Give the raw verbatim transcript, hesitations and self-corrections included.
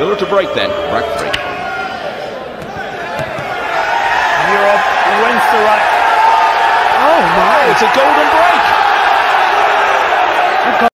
Miller to break then, rack three. Europe wins the rack. Oh my! It's a golden break.